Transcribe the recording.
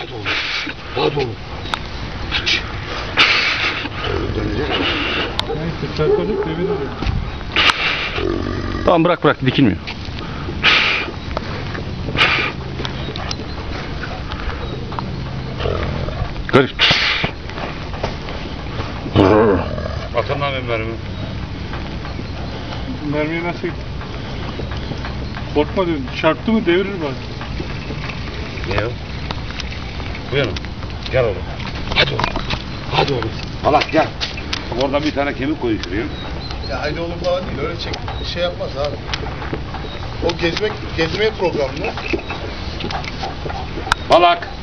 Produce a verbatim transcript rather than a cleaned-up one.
Hadi oğlum. Hadi oğlum. Dönecek mi? Neyse çarpacak devirir. Tamam bırak bırak dikilmiyor. Garip. Atın lan mermi. Mermiye nasıl? Korkma diyorum. Çarptı mı devirir bak. Ne o? Bu yana. Gel oğlum. Hadi oğlum. Hadi oğlum. Allah gel. Bak oradan bir tane kemik koyun şuraya. Ya haydi oğlum falan değil, öyle çek, şey yapmaz abi. O gezmek, gezmeye programlı. Balak.